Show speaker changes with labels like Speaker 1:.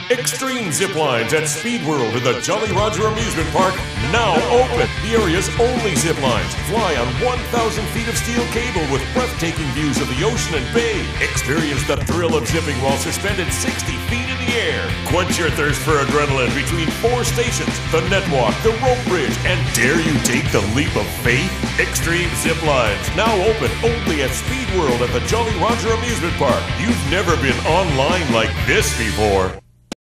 Speaker 1: Extreme zip lines at Speed World in the Jolly Roger Amusement Park now open. The area's only zip lines. Fly on 1,000 feet of steel cable with breathtaking views of the ocean and bay. Experience the thrill of zipping while suspended 60 feet in the air. Quench your thirst for adrenaline between 4 stations, the Netwalk, the rope bridge, and dare you take the leap of faith? Extreme zip lines now open only at Speed World at the Jolly Roger Amusement Park. You've never been online like this before.